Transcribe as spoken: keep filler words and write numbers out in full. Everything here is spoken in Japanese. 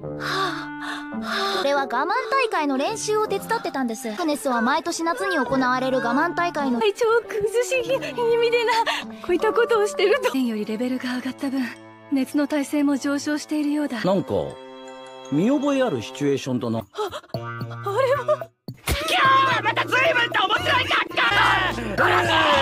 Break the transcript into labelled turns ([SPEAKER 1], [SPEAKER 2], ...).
[SPEAKER 1] これは我慢大会の練習を手伝ってたんです。クネスは毎年夏に行われる我慢大会の
[SPEAKER 2] 体調を崩し気味でな。こういったことをしてると以前よりレベルが上がった分、熱の耐性も上昇しているようだ。
[SPEAKER 3] なんか見覚えあるシチュエーションだな。あ、
[SPEAKER 2] あれは
[SPEAKER 4] 今日はまた随分と面白い格好だ。